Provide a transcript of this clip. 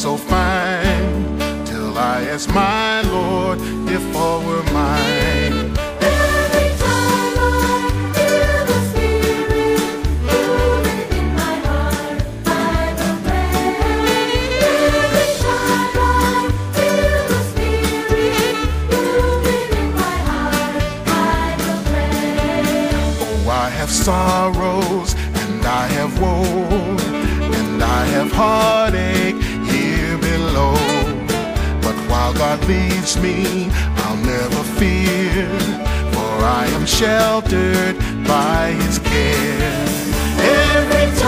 so fine, till I ask my Lord if all were mine. Every time I feel the Spirit moving in my heart, I will pray. Every time I feel the Spirit moving in my heart, I will pray. Oh, I have sorrows and I have woe, and I have heartache here below. But while God leads me, I'll never fear, for I am sheltered by His care. Every